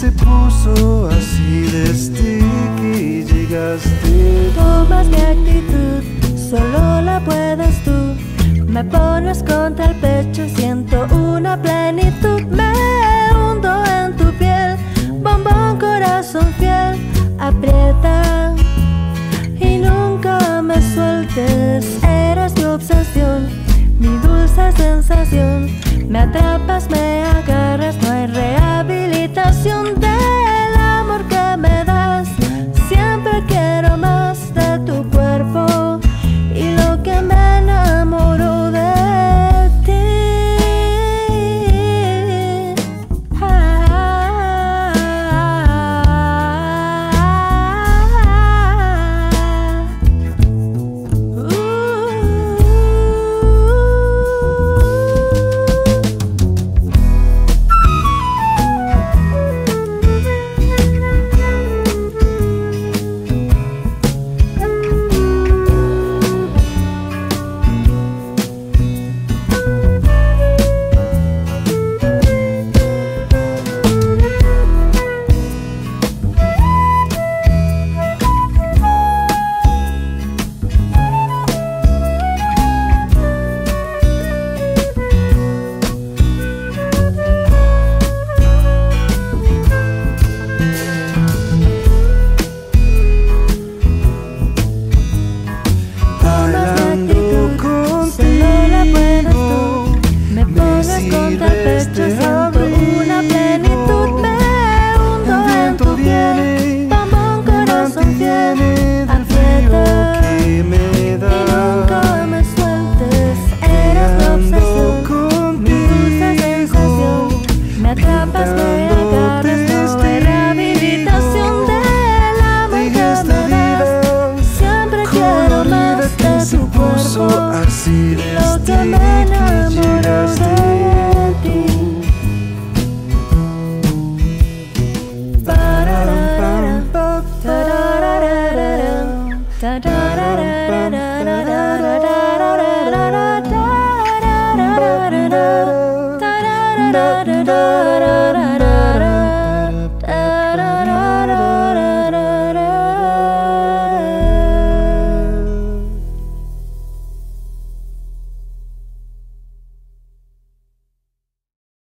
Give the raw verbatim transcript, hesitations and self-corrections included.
se puso así de sticky, llegaste. Tomas mi actitud, solo la puedes tú. Me pones contra el pecho, siento una plenitud. Me hundo en tu piel, bombón, corazón fiel. Aprieta y nunca me sueltes. Eres mi obsesión, mi dulce sensación. Me atrapas, me agarras, no hay rehabilitación del amor que me das. Siempre quiero más de tu cuerpo y lo que me enamoró de ti. Ah, uh. Bailando contigo, me Contra el pecho,